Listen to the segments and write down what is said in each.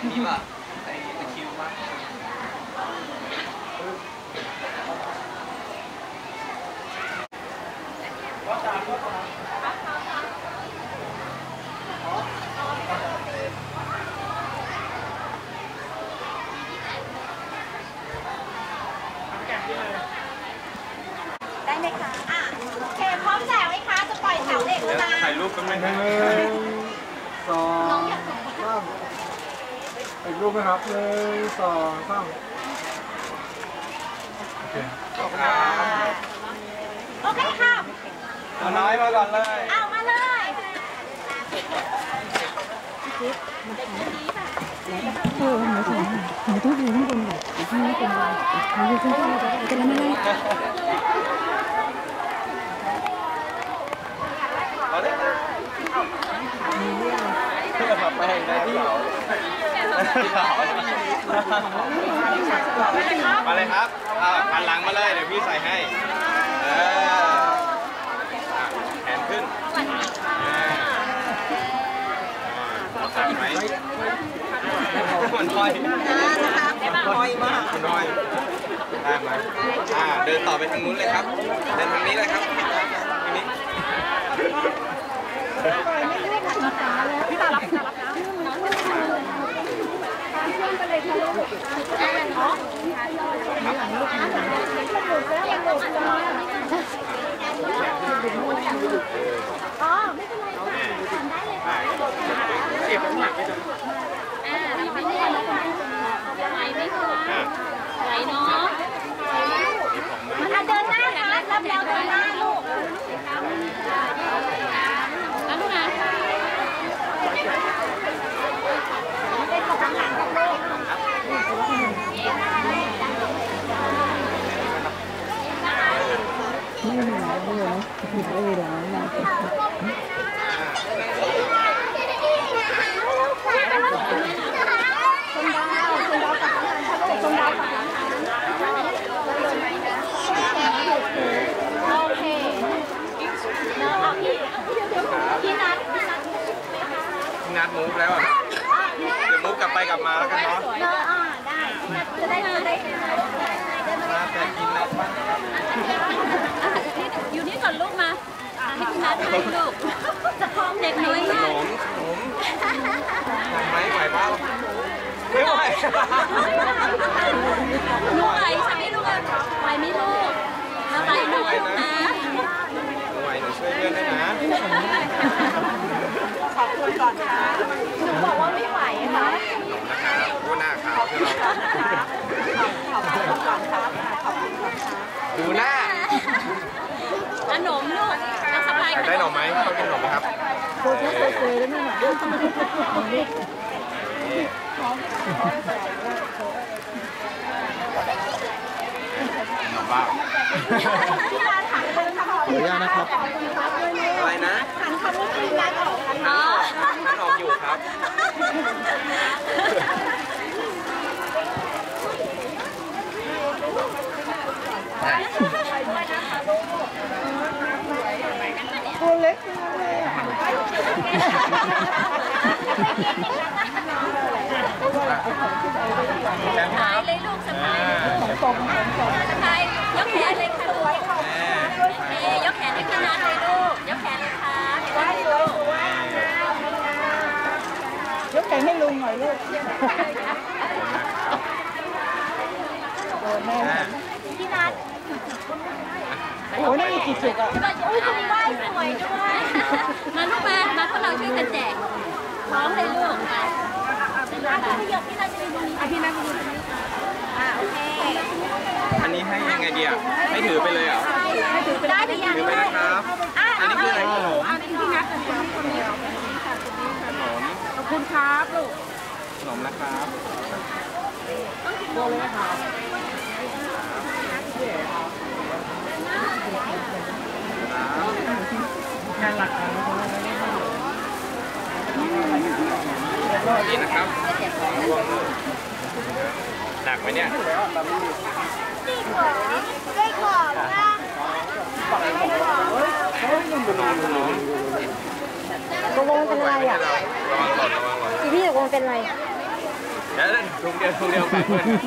มีป่ะไอ้ตะคิวป่ะได้ไหมคะโอเคพร้อมแจกไหมคะจะปล่อยแถวเด็กแล้วนะถ่ายรูปกันไหมฮะ 1 2 3อีกรูปไหมครับ1 2 3โอเคโอเคค่ะเอาน้อยมาก่อนเลยเอามาเลยหนูต้องอยู่ข้างบนแบบอยู่ข้างบนหนูอยู่ข้างบนกันแล้วไม่ได้เอาเลยเพื่อมาแป้งได้เปล่ามาเลยครับหันหลังมาเลยเดี๋ยวพี่ใส่ให้แขนขึ้นใส่ไหมมันน้อยน้อยมากน้อยได้ไหมเดินต่อไปทางนู้นเลยครับเดินทางนี้เลยครับทางนี้พี่ตารับนะอ๋อไม่เป็นไรค่ะทำได้เลยค่ะเก็บน้ำหนักไปจังไม่ได้ไหวไหมคะไหวเนาะมาเดินหน้าค่ะรับแล้วเดินหน้าลูกแล้วลูกนะเป็นของหลังกับลูกไม่เหนื่อยเลยนะผิดเลยแล้วนะนัดมูฟแล้วเดี๋ยวมูฟกลับไปกลับมาแล้วกันเนาะได้จะได้มาแต่กินนัดบ้างอยู่นี่ก่อนลูกมาให้คุณนัดให้ลูกจะพร้อมเด็กน้อยมากขนมไหวเปล่าไม่ไหวหนูไหวใช่ไหมลูกไหวไหมลูกไหวลูกนะไหวหนูช่วยเพื่อนได้นะขอบคุณก่อนค่ะหนูบอกว่าไม่ไหวค่ะนะครับดูหน้าขาวใช่ไหมขอบคุณก่อนครับขอบคุณก่อนครับดูหน้าขนมลูกน้ำสบายได้หน่อไหมชอบกินหน่อไหมครับโคตรสวยแล้วนี่หน่อยหน่อบ้าที่ร้านถังเลยค่ะขออนุญาตนะครับอะไรนะถังคำนี้คือร้านออกกันอ๋อมันออกอยู่ครับตัวเล็กสบายเลยลูกสบายสบายยกแขนเลยค่ะยกแขนให้พี่นัทเลยลูกยกแขนเลยค่ะยกแขนให้ลุงหน่อยลูกพี่นัทโอ้นี่กี่จุดอ่ะโอ้ยคุณไหว้สวยด้วยมาลูกมาพวกเราช่วยกันแจกพร้อมเลยลูกพี่ยกพี่นัทจะไปดูพี่นัทโอเคอันนี้ให้ยังไงดีอ่ะให้ถือไปเลยอ่ะได้หรือยังถือไปนะครับอันนี้คืออะไรขนมพี่นัทกับคนเดียวขนมขอบคุณครับลูกขนมนะครับตัวเล็กนะครับงานหลักการนี่นะครับหนักไหมเนี่ยได้ก่อนนะขนมตกลงเป็นอะไรอ่ะระวังก่อนพี่ตกลงเป็นอะไรเดี๋ยวถุงเดียวแบ่งเพื่อน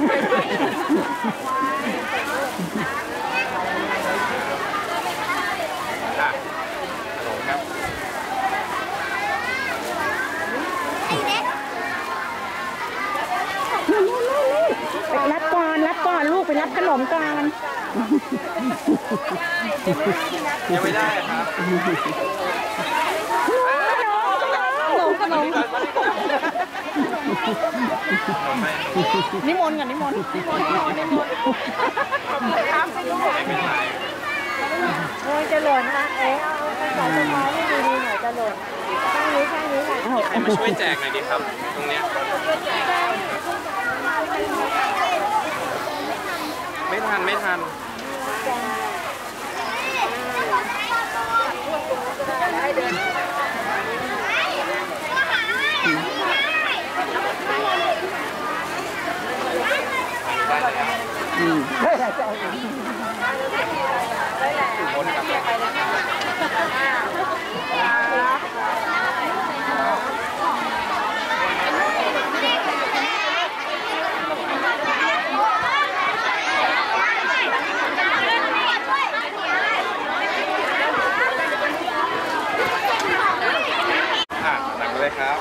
ขนมครับไปรับก่อนลูกไปรับขนมก่อนยังไม่ได้ครับขนมนิมนต์ก่อนนิมนต์ครับไปลูกโอ้ยจะหล่นนะเอาใส่ต้นไม้ให้ดีๆหน่อยจะหล่นข้างนี้ค่ะใครมาช่วยแจกหน่อยดีครับตรงเนี้ยไม่ทันคนหนักเลยครับ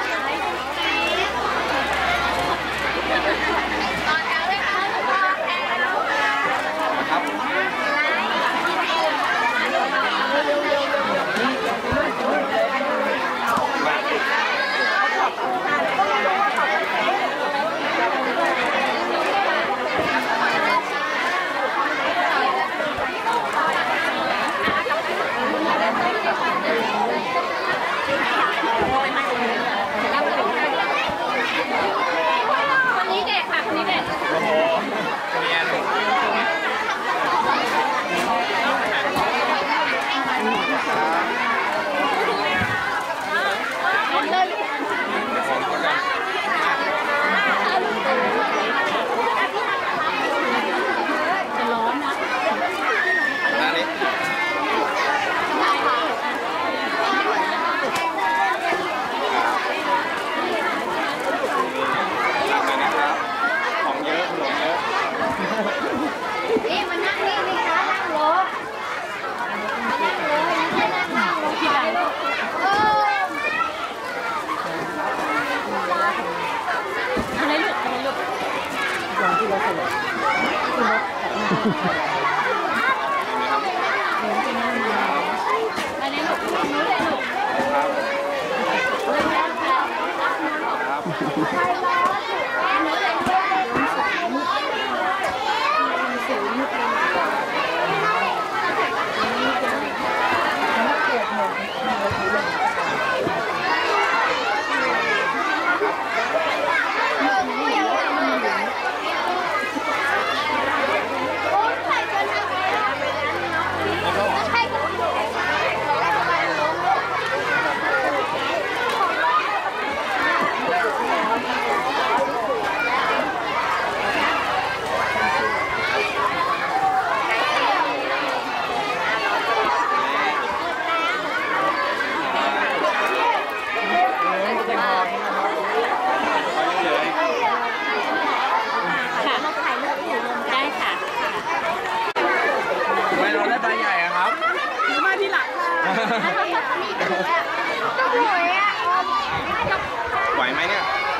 ไหวไหมเนี่ย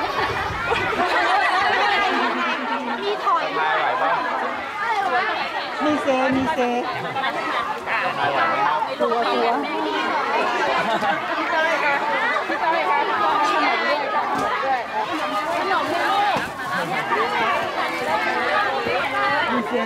มีถอยไหวป่ะมีเซไหวไหมตัวขนมให้ลูกมีเซ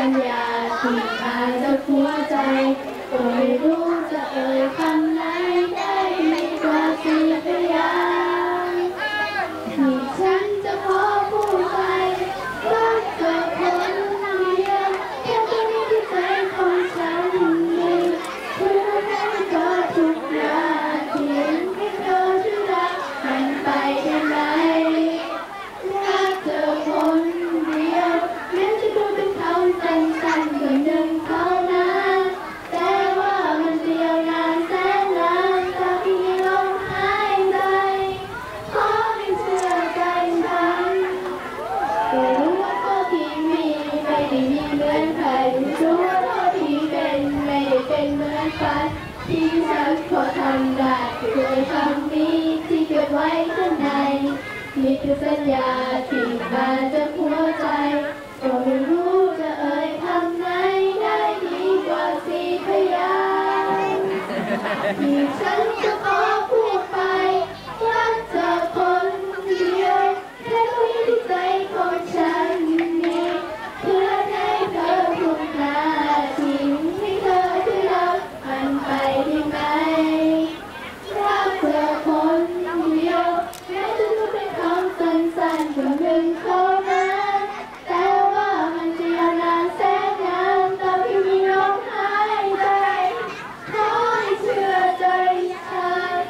ญญาที่มาจากหัวใจก็ไม่รู้จะเอ่ยคำไหนได้ดีกว่าสิพยางค์ที่ฉันจะขอพูดไปรักเธอคนเดียวแค่คนนี้ที่ใจของฉันมีเพื่อให้เธอทุกนาทีให้เธอช่วยรักมันไปได้ไหมรักเธอคนเดียวแม้จะดูเป็นเขาสั้นๆคนหนึ่งเท่านั้นแต่ว่ามันเดียวนานแสนนานตาที่ลมหายใจขอให้เชื่อใจฉันก็รู้ว่าเธอที่มีไม่ได้มีเหมือนใครรู้ว่าเธอที่เป็นไม่ได้เป็นเหมือนฝันที่ฉันพอทำได้คือคำนี้ที่เก็บไว้ข้างในนี่คือสัญญาที่มาจากหัวใจก็ไม่รู้จะเอ่ยคำไหนได้ดีกว่าสิพยางค์ที่ฉันจะขอพูดไปรักเธอคนเดียวแค่คนนี้ที่ใจของฉันมีเพื่อให้เธอทุกนาทีให้เธอช่วยรักมันไปได้ไหมรักเธอคนเดียวแม้จะดูเป็นคำสั้นๆคนหนึ่งเท่านั้นแต่ว่ามันจะยาวนานแสนนานตอนที่มีลมหายใจขอให้เชื่อใจฉัน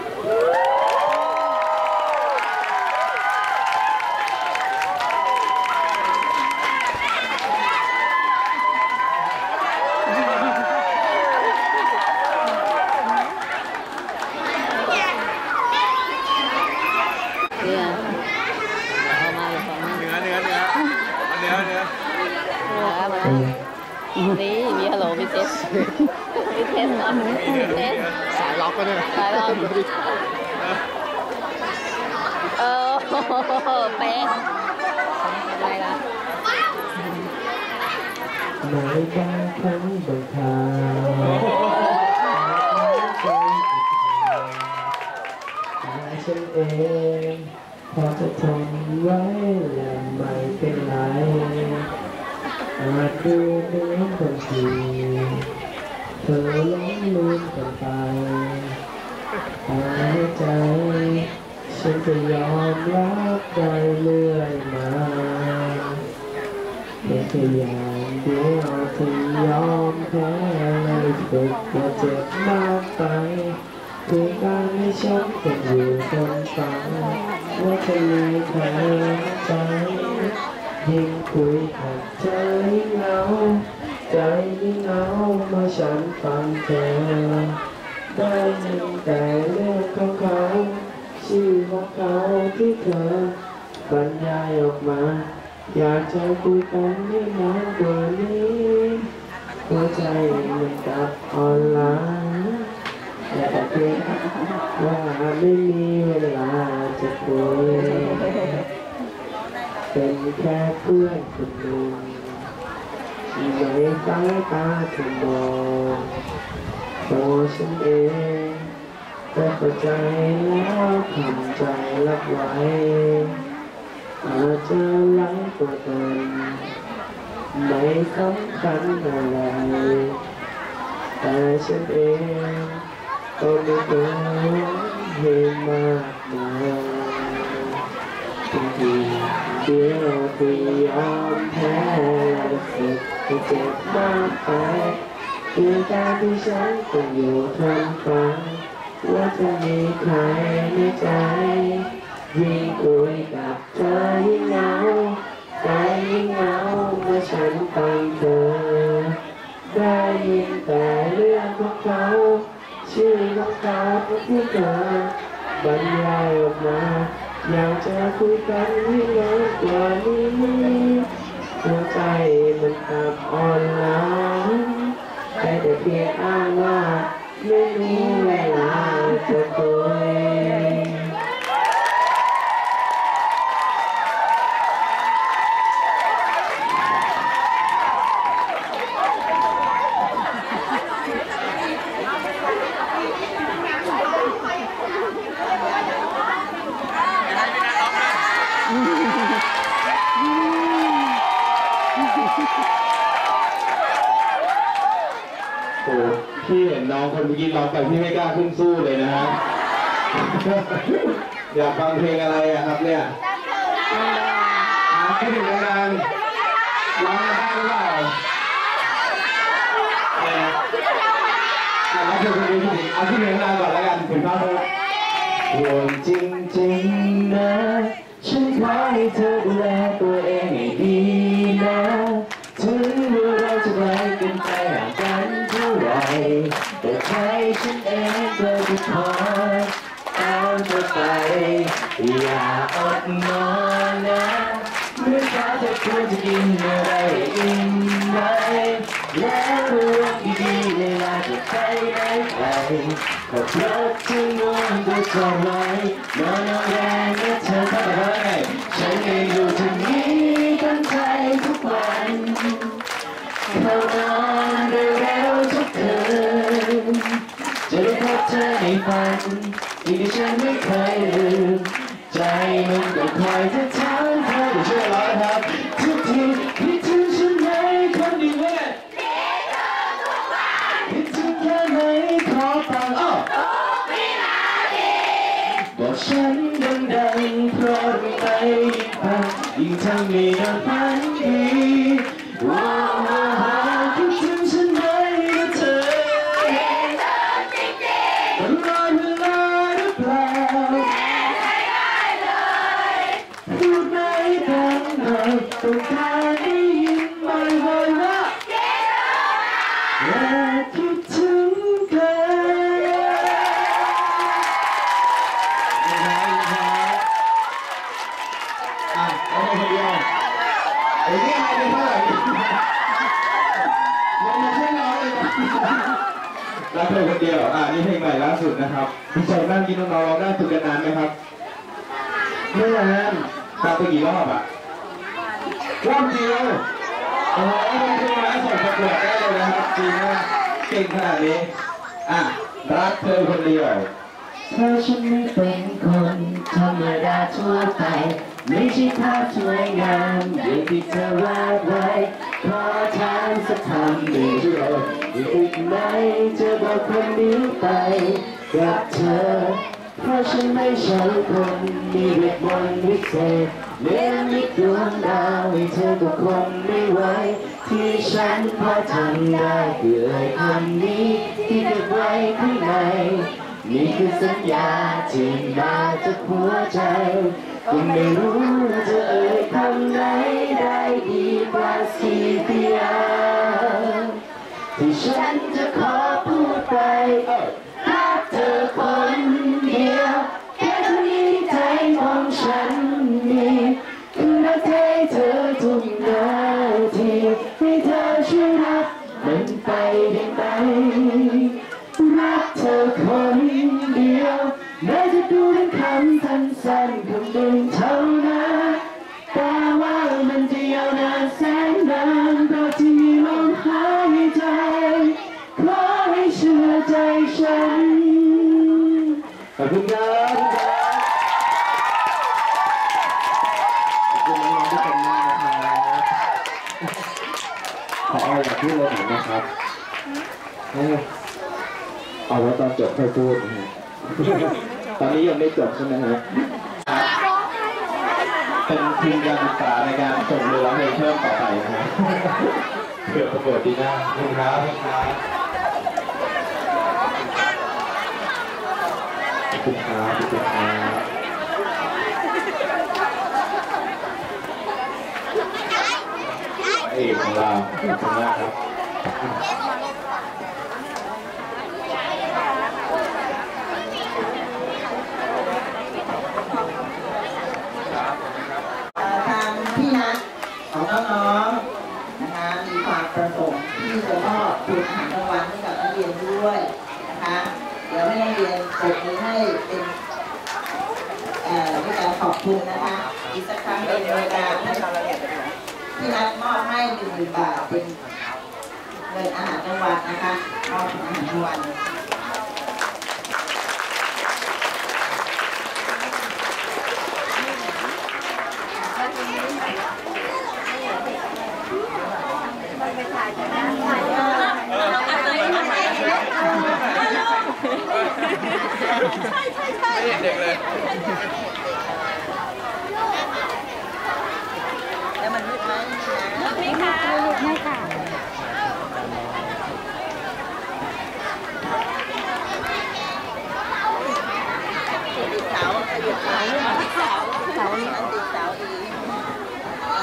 เนี่ยเอามาเลยฟังเนื้อนี่มีฮัลโหลมีเทสมีเทสนะมีเทสสายล็อกก็ได้สายล็อกเป๊ะอะไรล่ะในบางครั้งบางคราวแต่ฉันเองพอจะทนไว้และไม่เป็นไรอาจดูเหมือนบางทีเธอหลงลืมกันไปแต่ในใจฉันจะยอมรับได้เรื่อยมาเพียงแค่อย่างเดียวที่ยอมแพ้เลยฝึกว่าเจ็บมากไปคือการให้ฉันเป็นอยู่คนฟังว่าจะมีใครใจยิ่งคุยกับเธอยิ่งเหงาใจยิ่งเหงาเมื่อฉันฟังเธอได้ยินแต่เรื่องของเขาชื่อของเขาที่เธอบรรยายออกมาอยากจะคุยกันให้นานกว่านี้หัวใจมันกับออนไลน์แต่เพียงว่าไม่มีเวลาจะคุยเป็นแค่เพื่อนคนหนึ่งที่ในสายตาเธอมองตัวฉันเองแต่เข้าใจแล้วทำใจรับไว้อาจจะไร้ตัวตนไม่สำคัญอะไรแต่ฉันเองก็ไม่ตัวให้มากมายบางทีเดียวที่ยอมแพ้และสึกให้เจ็บมากไปเพียงการที่ฉันต้องอยู่ทนฟังว่าจะมีใครในใจยิ่งคุยกับเธอยิ่งเหงาใจยิ่งเหงาเมื่อฉันฟังเธอได้ยินแต่เรื่องของเขาชื่อของเขาที่เธอบรรยายออกมาอยากจะคุยกันให้นานกว่านี้หัวใจมันกับอ่อนล้าแต่เพียงอ้างว่าไม่มีเวลาจะคุยเองคนเมื่อกี้ร้องไปพี่ไม่กล้าขึ้นสู้เลยนะฮะ อยากฟังเพลงอะไรอะครับเนี่ยให้ถึงนานร้องได้หรือเปล่าเอาเพลงคนนี้เอาที่เพลงนานก่อนแล้วกันถึงภาพเลยห่วงจริงๆนะฉันขอให้เธอดูแลตัวเองให้ดีนะถึงว่าเราจะไกลกันไปห่างกันเท่าไรแต่ใจฉันเองก็จะคอยตามเธอไปอย่าอดนอนนะเมื่อเช้าเธอควรจะกินอะไรอิ่มไหมแล้วเรื่องดีๆเวลาจะไปไหนไปก็เพราะเธอง่วงก็จอดไว้นอนเอาแรงและเธอทำอะไรฉันเองอยู่ที่นี้ตั้งใจทุกวันเข้านอนเร็วๆทุกคืนจะได้พบเธอในฝันที่ฉันไม่เคยลืมใจมันก็คอยจะถามเธอจะช่วยร้องครับทุกทีคิดถึงฉันไหมคนดีเว้ยคิดถึงแค่ไหนขอฟังบอกฉันดังๆเพราะไม่ไปยิ่งฟังยิ่งทำให้นอนฝันดีว้าวคิดถึงฉันไหมนะเธอมันรอเวลาหรือเปล่าพูดไม่ดังหน่อยต้องการได้ยินบ่อยๆว่าอยากคิดถึงเธอเอาไปคนเดียวไอ้นี่ให้ไปเท่าไหร่ยังไม่ใช่น้องเลยรับเพลงคนเดียวนี่เพลงใหม่ล่าสุดนะครับพี่ชายบ้านกินน้องๆร้องได้ฝึกกันนานไหมครับไม่นานฟังไปกี่รอบรอบเดียวโอ้โหเพลงมาส่งประกวดได้เลยนะครับจริงมากเก่งขนาดนี้รักเธอคนเดียวเธอฉันไม่เป็นคนธรรมดาทั่วไปไม่ใช่ภาพสวยงามอย่างที่เธอวาดไว้ขอถามสักคำหนึ่งอีกไหมจะบอกคนนี้ไปกับเธอเพราะฉันไม่ใช่คนมีเวทมนต์วิเศษเลี้ยงมิตรดวงดาวให้เธอก็คงไม่ไหวที่ฉันพอทำได้คือไอ้คำนี้ที่เก็บไว้ข้างในนี่คือสัญญาที่มาจากหัวใจก็ไม่รู้จะเอ่ยคำไหนได้ดีกว่าสี่พยางค์ที่ฉันจะขอพูดไปรักเธอคนเดียวแค่เท่านี้ใจของฉันมีคือรักเธอทุกนาทีให้เธอช่วยรับมันไปได้ไหมรักเธอคนเดียวแม้จะดูเป็นคำสั้นๆคำหนึ่งเท่านั้นแต่ว่ามันจะยาวนานแสนนานเพราะที่มีลมหายใจขอให้เชื่อใจฉันขอบคุณครับขอบคุณน้องๆทุกคนมากนะครับขออยากพูดอะไรหน่อยนะครับเอาไว้ตอนจบค่อยพูดนะฮะตอนนี้ยังไม่จบใช่ไหมฮะเป็นทีมการศึกษาในการส่งเรือร้องเพลงเพิ่มต่อไปนะฮะเพื่อประกวดปีหน้าขอบคุณครับขอบคุณครับขอบคุณครับเอกของเราขอบคุณมากครับทางพี่นัทของน้องๆนะคะมีความประสงค์ที่จะมอบทุนรางวัลให้กับนักเรียนด้วยนะคะเดี๋ยวให้นักเรียนปรบมือให้เป็นด้วยการขอบคุณนะคะอีกสักครั้งเป็นโดยการพี่นัทมอบให้10,000 บาทเป็นเงินอาหารกลางวันนะคะมอบอาหารกลางวันถ่ายไม่เห็นเด็กเลยแล้วมันมืดไหมไม่ค่ะไม่ค่ะติดเสาติดเสาติดเสาเสานี้มันติดเสาอีก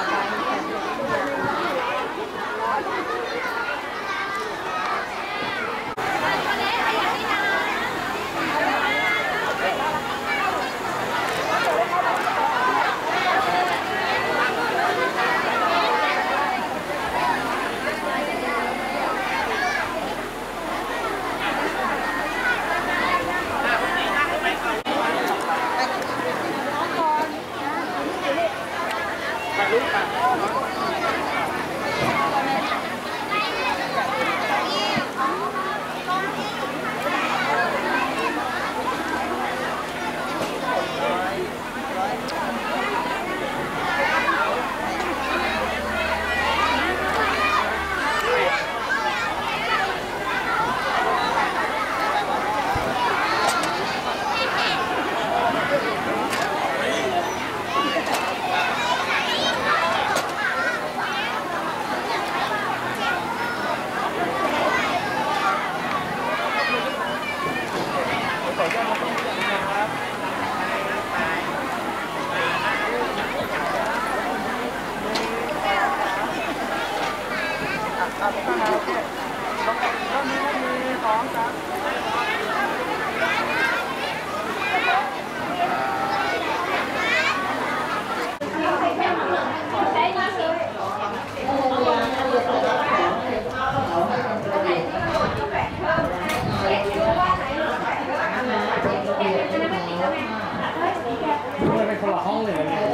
เป็นคนละห้องเลย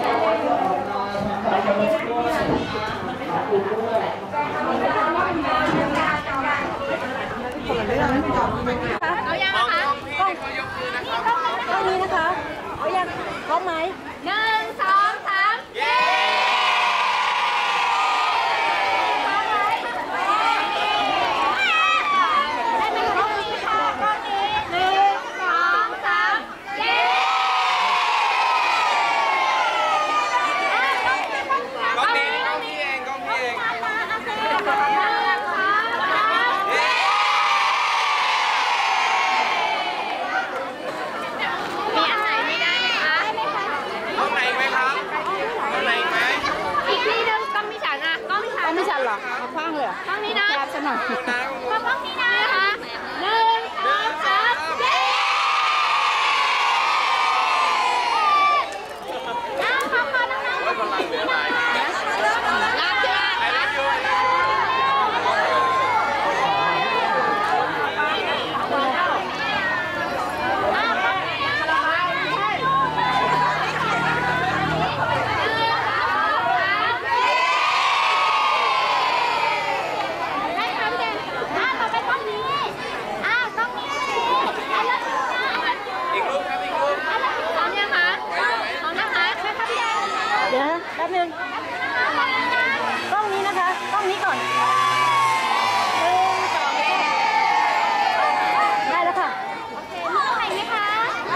เอายังนะคะตรงนี้นะคะเอายังพร้อมไหม 1 2 3 เย้ได้ไหมคะค่ะก้อนนี้1 2 3 เย้กล้องนี้กล้องพี่เองกล้องพี่เองมีอันไหนไม่ได้ไหมคะห้องไหนไหมครับห้องไหนไหมอีกที่หนึงต้องมีฉันอ่ะต้องมีฉันไม่ชันหรอเอาคว้างเลยต้องนี้นะสนองดูนะต้องนี้นะคะ1 2 3 เย้ขอน้องๆกำลังเหลือหลายรักเชื่อไอ้รักอยู่ได้ค่ะพี่เด่นต่อไปต้องนี้ต้องนี้อันละนะอีกรูปครับอีกรูปพร้อมยังคะพร้อมนะคะใช่ค่ะพี่เด่นเดี๋ยวนะแป๊บนึงกล้องนี้นะคะกล้องนี้ก่อนได้แล้วค่ะลูกไหนไหมคะ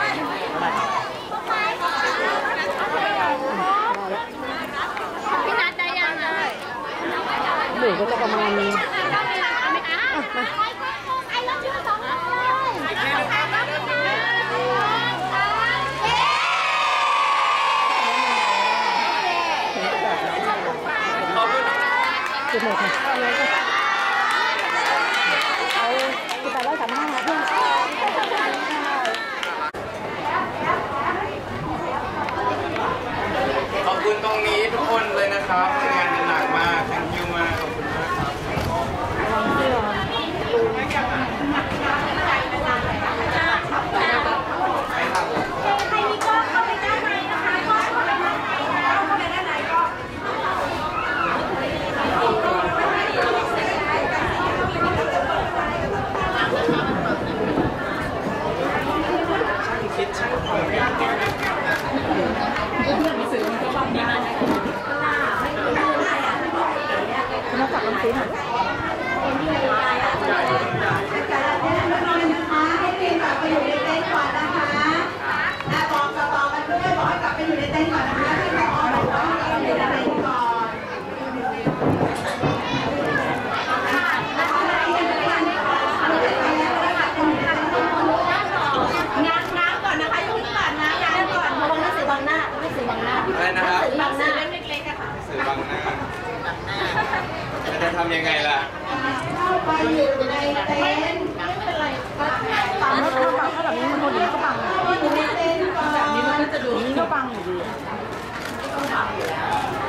พี่นัดได้ยังอ่ะหรือก็จะประมาณนี้ต้องมีราคาไหมคะไอ้รถชื่อ2เลยขอบคุณนะจุดหมดค่ะเอา1835นะเพื่อนขอบคุณตรงนี้ทุกคนเลยนะครับทำงานกันหนักมาก thank you มากขอบคุณมากครับไม่ทำใครมีกล้องเข้าไปด้านในนะคะกล้องเข้าไปด้านในเข้าไปด้านในก็คิดช่างความเทำยังไงล่ะไปอยู่ในเต็นท์ไม่เป็นไรปังถ้าแบบนี้มันคนอื่นก็ปังอยู่ในเต็นท์แบบนี้มันก็จะดูนี่ก็ปังอยู่ดีต้องปังอยู่แล้ว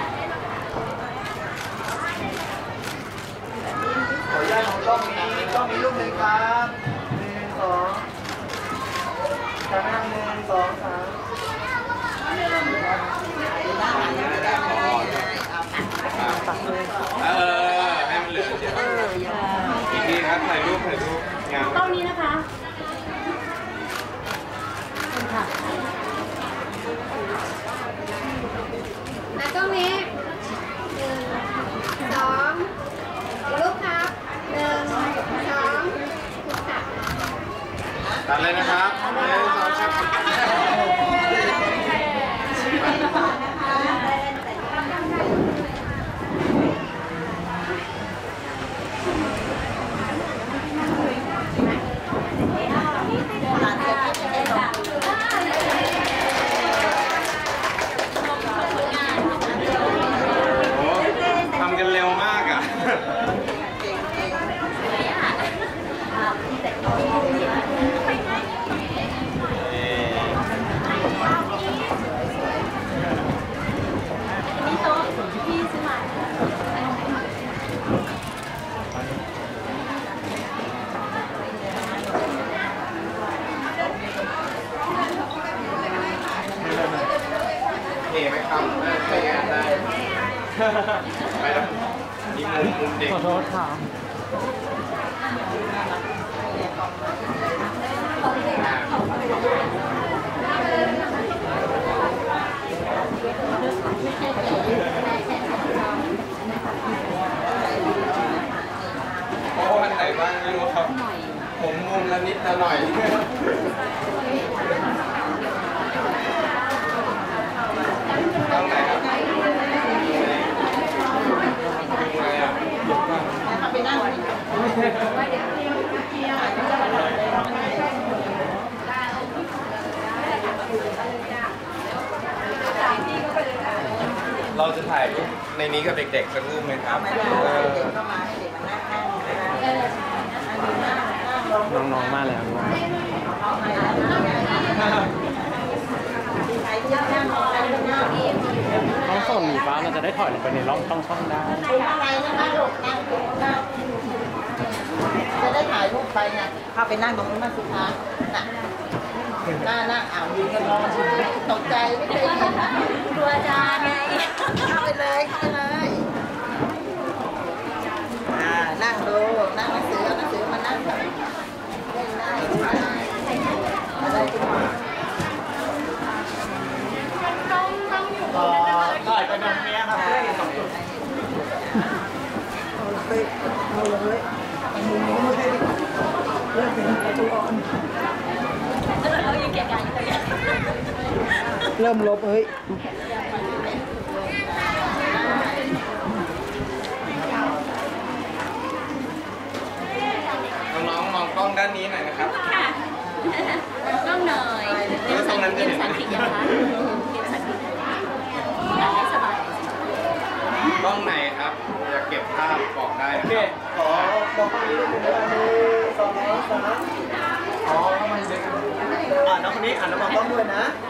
ขออนุญาตของกล้องนี้รูปหนึ่งครับ1 2กระนั่ง1 2 3 ให้มันเหลือเดี๋ยวอีกทีครับถ่ายรูปงานต้องนี้นะคะตรงนี้1 2รูปครับ1 2ค่ะตัดเลยนะครับ1 2ครับทำกันเร็วมากอ่ะนี่โต๊ะพี่ซื้อมาเท่ไหมครับใช้งานได้ไปแล้วมีมุมเด็กขอโทษค่ะโอ้อันไหนบ้างไม่รู้ครับผมมุมละนิดละหน่อยต้องไหนครับอะไรอ่ะไปนั่งเราจะถ่ายรูปในนี้กับเด็กๆสักรูปไหมครับไม่ได้เด็กก็มาให้เด็กมานั่งน้องๆมาแล้วใครที่นั่งมองอะไรก็นั่งน้องส่งหมีฟ้ามันจะได้ถอยลงไปในร่องช่องได้คุณอะไรนะคะลูกนั่งตรงนั้นจะได้ถ่ายรูปไปเนี่ยเข้าไปนั่งตรงนู้นมาสิคะน่ะหน้ายืนกันมองตกใจไม่เคยเห็นครูอาจารย์ไงเข้าไปเลยนั่งดูนั่งหนังสือเอาหนังสือมานั่งแบบเล่นได้อะไรขึ้นมาถ่ายไปตรงนี้ครับเพื่อน2 จุดเอาเลยไอ้มุมนี้ไม่ได้เริ่มเป็นตัวอ่อนเรายังเก็บการอยู่เลยเริ่มลบเฮ้ยน้องๆมองกล้องด้านนี้หน่อยนะครับค่ะต้องหน่อยเตรียมสันติยังคะเตรียมสันติอยากให้สบายกล้องไหนครับอยากเก็บภาพบอกได้นะโอเคครับขอบอกข้างนี้รูปหนึ่ง2 3อ๋อทำไมเด็กน้องคนนี้อ่านแล้วมองกล้องด้วยนะ